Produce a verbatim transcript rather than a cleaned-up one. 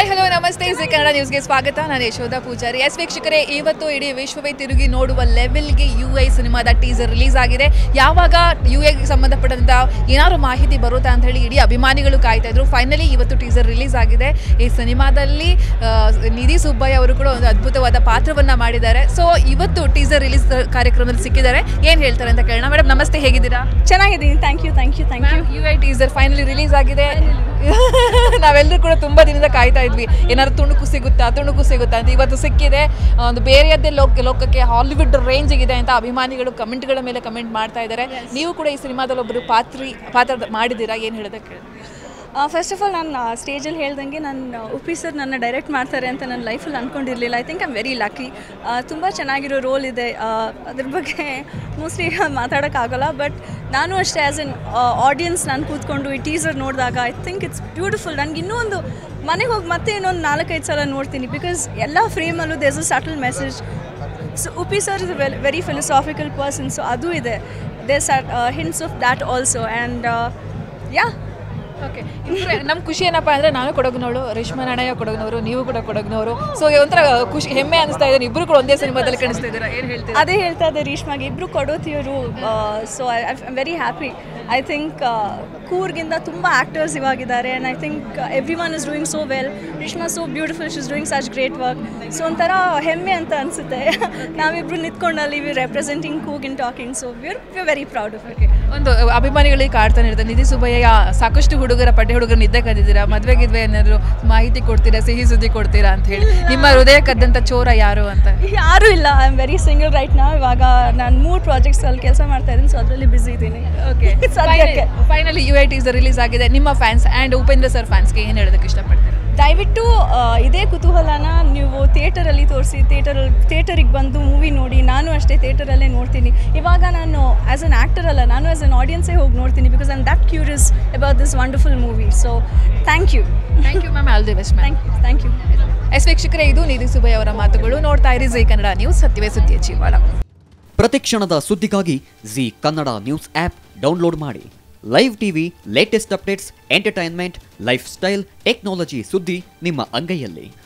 Hi hello ನಮಸ್ತೆ ಜಿ ಕನ್ನಡ ನ್ಯೂಸ್ಗೆ ಸ್ವಾಗತ. ನಾನು ಯಶೋಧ ಪೂಜಾರಿ. ಎಸ್ ವೀಕ್ಷಕರೇ, ಇವತ್ತು ಇಡೀ ವಿಶ್ವವೇ ತಿರುಗಿ ನೋಡುವ ಲೆವೆಲ್ಗೆ ಯು ಐ ಸಿನಿಮಾದ ಟೀಸರ್ ರಿಲೀಸ್ ಆಗಿದೆ. ಯಾವಾಗ ಯು ಐಗೆ ಸಂಬಂಧಪಟ್ಟಂಥ ಏನಾದ್ರು ಮಾಹಿತಿ ಬರುತ್ತಾ ಅಂತ ಹೇಳಿ ಇಡೀ ಅಭಿಮಾನಿಗಳು ಕಾಯ್ತಾ ಇದ್ರು. ಫೈನಲಿ ಇವತ್ತು ಟೀಸರ್ ರಿಲೀಸ್ ಆಗಿದೆ. ಈ ಸಿನಿಮಾದಲ್ಲಿ ನಿಧಿ ಸುಬ್ಬಯ್ಯ ಅವರು ಕೂಡ ಒಂದು ಅದ್ಭುತವಾದ ಪಾತ್ರವನ್ನು ಮಾಡಿದ್ದಾರೆ. ಸೊ ಇವತ್ತು ಟೀಸರ್ ರಿಲೀಸ್ ಕಾರ್ಯಕ್ರಮದಲ್ಲಿ ಸಿಕ್ಕಿದ್ದಾರೆ. ಏನು ಹೇಳ್ತಾರೆ ಅಂತ ಕೇಳೋಣ. ಮೇಡಮ್ ನಮಸ್ತೆ, ಹೇಗಿದ್ದೀರಾ? ಚೆನ್ನಾಗಿದ್ದೀನಿ, thank you thank you thank you. U I teaser finally release ಆಗಿದೆ. ನಾವೆಲ್ಲರೂ ಕೂಡ ತುಂಬ ದಿನದಿಂದ ಕಾಯ್ತಾ ಇದ್ವಿ, ಏನಾದ್ರು ತುಣುಕು ಸಿಗುತ್ತಾ ತುಣುಕು ಸಿಗುತ್ತಾ ಅಂತ. ಇವತ್ತು ಸಿಕ್ಕಿದೆ. ಒಂದು ಬೇರೆಯದ್ದೇ ಲೋಕ ಲೋಕಕ್ಕೆ ಹಾಲಿವುಡ್ ರೇಂಜಿಗಿದೆ ಅಂತ ಅಭಿಮಾನಿಗಳು ಕಮೆಂಟ್ಗಳ ಮೇಲೆ ಕಮೆಂಟ್ ಮಾಡ್ತಾ ಇದ್ದಾರೆ. ನೀವು ಕೂಡ ಈ ಸಿನಿಮಾದಲ್ಲಿ ಒಬ್ಬರು ಪಾತ್ರಿ ಪಾತ್ರ ಮಾಡಿದ್ದೀರಾ, ಏನು ಹೇಳೋದಕ್ಕೆ? ಫಸ್ಟ್ ಆಫ್ ಆಲ್ ನಾನು ಸ್ಟೇಜಲ್ಲಿ ಹೇಳ್ದಂಗೆ ನಾನು ಉಪ್ಪಿ ಸರ್ ನನ್ನ ಡೈರೆಕ್ಟ್ ಮಾಡ್ತಾರೆ ಅಂತ ನನ್ನ ಲೈಫಲ್ಲಿ ಅಂದ್ಕೊಂಡಿರಲಿಲ್ಲ. I think I am very lucky. ತುಂಬ ಚೆನ್ನಾಗಿರೋ ರೋಲ್ ಇದೆ. ಅದ್ರ ಬಗ್ಗೆ ಮೋಸ್ಟ್ಲಿ ಮಾತಾಡೋಕ್ಕಾಗಲ್ಲ, ಬಟ್ ನಾನು ಅಷ್ಟೇ ಆ್ಯಸ್ ಎನ್ ಆಡಿಯನ್ಸ್ ನಾನು ಕೂತ್ಕೊಂಡು ಈ ಟೀಸರ್ ನೋಡಿದಾಗ ಐ ಥಿಂಕ್ ಇಟ್ಸ್ ಬ್ಯೂಟಿಫುಲ್. ನನಗೆ ಇನ್ನೂ ಒಂದು ಮನೆಗೆ ಹೋಗಿ ಮತ್ತೆ ಇನ್ನೊಂದು ನಾಲ್ಕೈದು ಸಲ ನೋಡ್ತೀನಿ, ಬಿಕಾಸ್ ಎಲ್ಲ ಫ್ರೇಮಲ್ಲೂ there's a subtle message. So Uppi sir is a very philosophical person, so ಅದು ಇದೆ. There's hints of that also. And yeah okay, ನಮ್ಮ ಖುಷಿ ಏನಪ್ಪ ಅಂದರೆ, ನಾನು ಕೊಡಗಿನವಳು, ರೇಷ್ಮಾ ನಾಣಯ್ಯ ಕೊಡಗಿನವರು, ನೀವು ಕೂಡ ಕೊಡಗಿನವರು. ಸೊ ಒಂಥರ ಖುಷಿ, ಹೆಮ್ಮೆ ಅನಿಸ್ತಾ ಇದೆ. ಇಬ್ಬರು ಕೂಡ ಒಂದೇ ಸಿನಿಮಾದಲ್ಲಿ ಕಾಣಿಸ್ತಾ ಇದ್ದೀರಾ, ಏನು ಹೇಳ್ತೀರಾ? ಅದೇ ಹೇಳ್ತಾ ಇದ್ದೆ ರೇಷ್ಮಾಗೆ, ಇಬ್ಬರು ಕೊಡೋತಿಯವರು. So I am very happy. I think ಕೂರ್ಗಿಂದ ತುಂಬ ಆ್ಯಕ್ಟರ್ಸ್ ಇವಾಗಿದ್ದಾರೆ. And I think everyone is doing so well. Reshma so beautiful, she is doing such great work. So ಒಂಥರ ಹೆಮ್ಮೆ ಅಂತ ಅನಿಸುತ್ತೆ. ನಾವಿಬ್ಬರು ನಿಂತ್ಕೊಂಡಲ್ಲಿ ವಿ ರೆಪ್ರೆಸೆಂಟಿಂಗ್ ಕೂಗ್ in talking. So we are we very proud of it. ಒಂದು ಅಭಿಮಾನಿಗಳಿಗೆ ಕಾಡ್ತಾನೆ ಇರ್ತಾರೆ, ನಿಧಿ ಸುಬ್ಬಯ್ಯ ಸಾಕಷ್ಟು ಹುಡುಗರ ಪಡ್ಡೆ ಹುಡುಗರು ನಿದ್ದೆ ಕದ್ದಿದ್ದೀರಾ, ಮದುವೆ ಗಿದ್ವೆ ಏನಾದ್ರು ಮಾಹಿತಿ ಕೊಡ್ತೀರಾ, ಸಿಹಿ ಸುದ್ದಿ ಕೊಡ್ತೀರಾ ಅಂತ ಹೇಳಿ. ನಿಮ್ಮ ಹೃದಯ ಕದ್ದಂಥ ಚೋರ ಯಾರು ಅಂತ? ಯಾರೂ ಇಲ್ಲ. I am very single right ನಾ. ಇವಾಗ ನಾನು ಮೂರು ಪ್ರಾಜೆಕ್ಟ್ಸಲ್ಲಿ ಕೆಲಸ ಮಾಡ್ತಾ ಇದ್ದೀನಿ, ಸೊ ಅದರಲ್ಲಿ ಬ್ಯುಸಿ ಇದ್ದೀನಿ. ಓಕೆ, ಸದ್ಯಕ್ಕೆ finally U I teaser release ಆಗಿದೆ. ನಿಮ್ಮ ಫ್ಯಾನ್ಸ್ ಆ್ಯಂಡ್ ಉಪೇಂದ್ರ ಸರ್ ಫ್ಯಾನ್ಸ್ಗೆ ಏನು ಹೇಳೋದಕ್ಕೆ ಇಷ್ಟಪಡ್ತೀರಾ? ದಯವಿಟ್ಟು ಇದೇ ಕುತೂಹಲನ ನೀವು ಥಿಯೇಟರಲ್ಲಿ ತೋರಿಸಿ, ಥಿಯೇಟರಲ್ಲಿ ಥಿಯೇಟರಿಗೆ ಬಂದು ಮೂವಿ ನೋಡಿ. ನಾನು ಅಷ್ಟೇ ಥಿಯೇಟರಲ್ಲೇ ನೋಡ್ತೀನಿ. ಇವಾಗ ನಾನು ಆ್ಯಸ್ ಅನ್ ಆ್ಯಕ್ಟರ್ ಅಲ್ಲ, ನಾನು ಆ್ಯಸ್ ಅನ್ ಆಡಿಯನ್ಸೇ ಹೋಗಿ ನೋಡ್ತೀನಿ, because I am that curious about this wonderful movie. So thank you thank you ma'am. All the best ma'am. Thank you thank you. Yes ವೀಕ್ಷಕರೇ, ಇದು ನಿಧಿ ಸುಬ್ಬಯ್ಯ ಅವರ ಮಾತುಗಳು. ನೋಡ್ತಾ ಇರಿ ಜಿ ಕನ್ನಡ ನ್ಯೂಸ್, ಸತ್ಯವೇ ಸುದ್ದಿಯ ಜೀವಾಳ. ಪ್ರತಿಕ್ಷಣದ ಸುದ್ದಿಗಾಗಿ Zee Kannada news app download ಮಾಡಿ. Live TV, latest updates, entertainment, lifestyle, technology ಸುದ್ದಿ ನಿಮ್ಮ ಅಂಗೈಯಲ್ಲಿ.